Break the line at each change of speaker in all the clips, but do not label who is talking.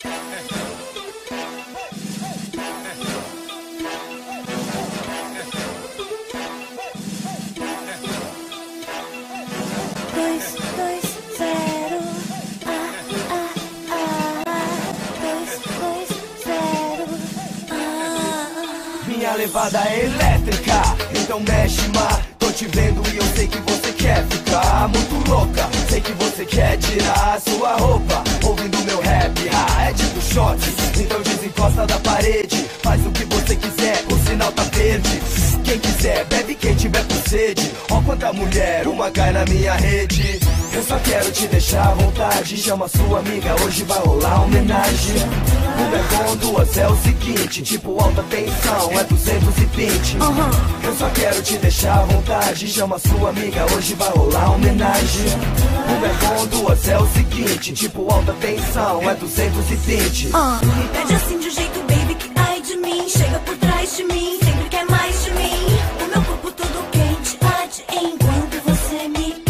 Minha levada é elétrica, então mexe má. Tô te vendo e eu sei que você quer ficar muito louca. Sei que você quer tirar sua roupa ouvindo meu rap. É tipo shot, então desencosta da parede. Faz o que você quiser, o sinal tá verde. Quem quiser, bebe quem tiver com sede. Ó quanta mulher, uma cai na minha rede. Eu só quero te deixar à vontade. Chama sua amiga, hoje vai rolar homenagem. Um é bom, duas é o seguinte, tipo alta tensão, é 220. Eu só quero te deixar à vontade. Chama sua amiga, hoje vai rolar homenagem. Um é bom, duas é o seguinte, tipo alta tensão, é 220.
Me pede assim de um jeito, baby, que ai de mim. Chega por trás de mim, sempre quer mais de mim. O meu corpo todo quente arde enquanto você me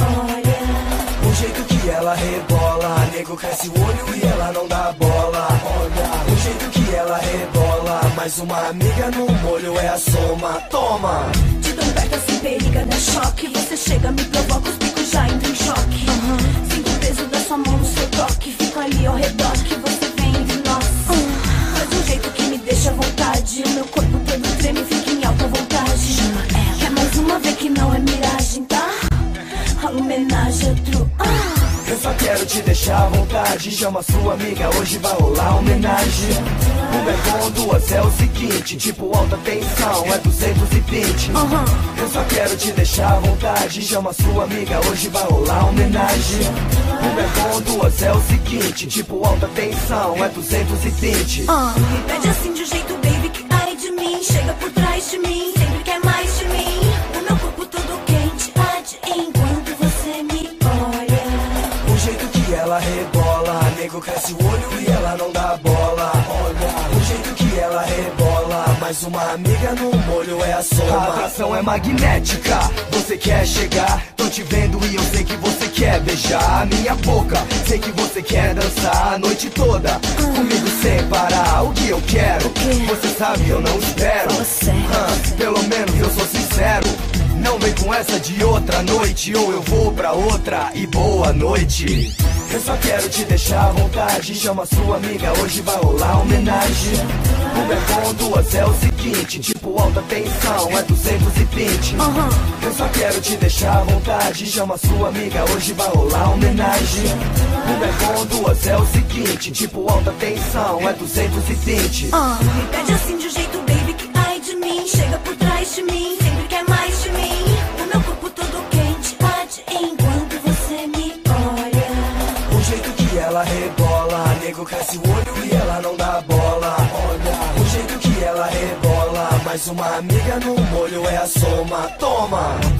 olha.
O jeito que ela rebola, nego cresce o olho e ela não dá bola. Olha, o jeito que ela rebola, mais uma amiga no molho é a soma. Toma!
De tão perto assim periga, dá choque. Você chega, me provoca, os picos já entram em choque. Sinto o peso da sua mão no seu toque. Fico ali ao redor que você vem de nós. Faz de um jeito que me deixa à vontade. O meu corpo todo treme, fica em alta vontade. Quer mais uma vez que não é miragem, tá? A homenagem é true.
Eu só quero te deixar à vontade. Chama sua amiga, hoje vai rolar homenagem. Um é bom, duas é o seguinte, tipo alta tensão, é 220. Eu só quero te deixar à vontade. Chama sua amiga, hoje vai rolar homenagem. Um é bom, duas é o seguinte, tipo alta tensão, é 220.
Me pede assim de um jeito, baby, que ai de mim. Chega por trás de mim, sempre quer mais de mim. O meu corpo todo quente arde enquanto você me olha.
O jeito que ela rebola, nego cresce o olho e ela não dá bola. Olha, o jeito que ela rebola, mais uma amiga no molho é a soma. A atração é magnética, você quer chegar. Tô te vendo e eu sei que você quer beijar a minha boca. Sei que você quer dançar a noite toda comigo sem parar. O que eu quero, você sabe, eu não espero. Pelo menos eu sou sincero. Não vem com essa de outra noite, ou eu vou pra outra e boa noite. Eu só quero te deixar à vontade. Chama sua amiga, hoje vai rolar homenagem. Um é bom, duas é o seguinte, tipo alta tensão, é 220. Eu só quero te deixar à vontade. Chama sua amiga, hoje vai rolar homenagem. Um é bom, duas é o seguinte, tipo alta tensão, é 220.
Me pede assim de um jeito, baby, que ai de mim. Chega por trás de mim, sempre quer mais de mim. O meu corpo todo quente arde enquanto você me olha.
O jeito que ela rebola, nego cresce o olho e ela não dá bola. Olha, o jeito que ela rebola, mais uma amiga no molho é a soma. Toma!